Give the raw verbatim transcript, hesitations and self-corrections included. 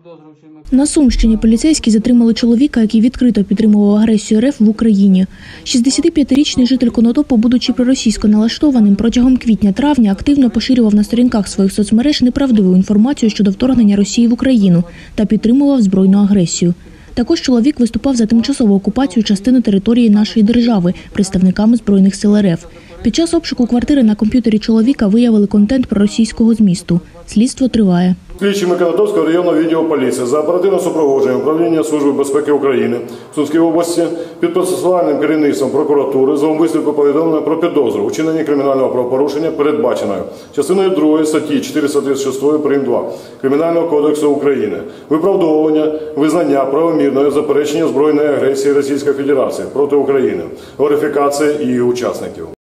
На Сумщині поліцейські затримали чоловіка, який відкрито підтримував агресію РФ в Україні. шістдесятип'ятирічний житель Конотопу, будучи проросійсько налаштованим, протягом квітня-травня активно поширював на сторінках своїх соцмереж неправдиву інформацію щодо вторгнення Росії в Україну та підтримував збройну агресію. Також чоловік виступав за тимчасову окупацію частини території нашої держави представниками Збройних сил РФ. Під час обшуку квартири на комп'ютері чоловіка виявили контент проросійського змісту. Слідство триває. Слідчими Конотопського районного відділу поліції за оперативним супроводженням Управління Служби безпеки України в Сумській області під процесуальним керівництвом прокуратури зловмиснику повідомлено про підозру у вчиненні кримінального правопорушення, передбаченої частиною другої статті чотириста тридцять шість прим. два Кримінального кодексу України, виправдовування, визнання правомірної заперечення збройної агресії Російської Федерації проти України, верифікації її учасників.